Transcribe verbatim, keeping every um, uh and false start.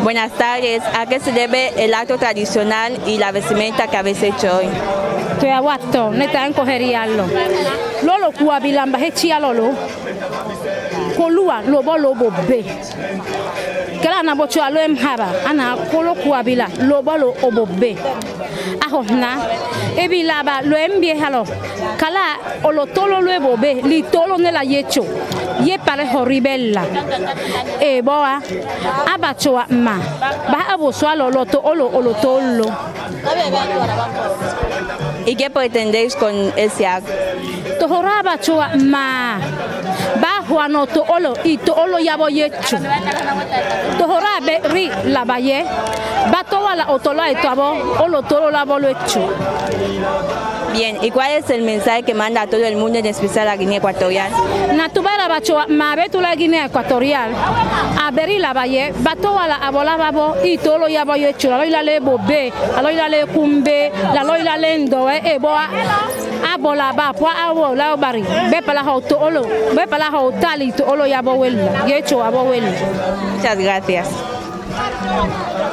Buenas tardes. ¿A qué se debe el acto tradicional y la vestimenta que habéis hecho hoy? Te aguanto, neta en cogeríalo. Lolo kuabilamba hechia lolo. Kolua lobo lobo be. Kala na bocho alo emhaba ana kolo kuabila lobo lo obo be. Ahona ebilaba lo embie halo. Kala olotolo lo ebo be li tolo nela yecho. Ye pare horribella. E boa abachoa ma. Ba aboso lo loto olo olotolo. ¿Y qué pretendéis con ese acto? Tohoraba choa ma. Ba juano to olo y to olo yabo yecho. Tohorabe ri la baye. Ba toda la otola y tabo olo tolo la bolo hecho. Bien, ¿y cuál es el mensaje que manda a todo el mundo, en especial a Guinea Ecuatorial? Natubara bachoa ma betu la Guinea Ecuatorial. A beri la baye, ba toda la abola babo y to olo yabo yecho. La loila le bobe, la loila le kumbe, la loila lendo e boa. Abola ba po awo la bari be pala ho to olo be pala ho tali to olo ya bo wel yecho abo wel. Muchas gracias.